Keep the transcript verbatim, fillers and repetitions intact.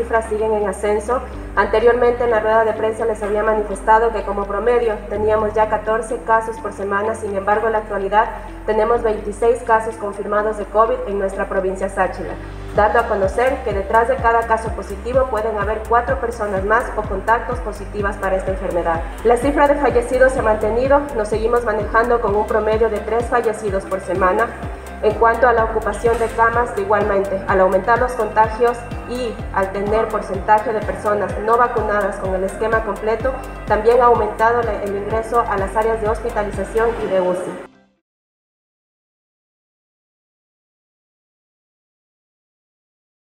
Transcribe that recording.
cifras siguen en ascenso. Anteriormente en la rueda de prensa les había manifestado que como promedio teníamos ya catorce casos por semana, sin embargo en la actualidad tenemos veintiséis casos confirmados de COVID en nuestra provincia Sáchila, dando a conocer que detrás de cada caso positivo pueden haber cuatro personas más o contactos positivas para esta enfermedad. La cifra de fallecidos se ha mantenido, nos seguimos manejando con un promedio de tres fallecidos por semana. En cuanto a la ocupación de camas, igualmente, al aumentar los contagios y al tener porcentaje de personas no vacunadas con el esquema completo, también ha aumentado el ingreso a las áreas de hospitalización y de U C I.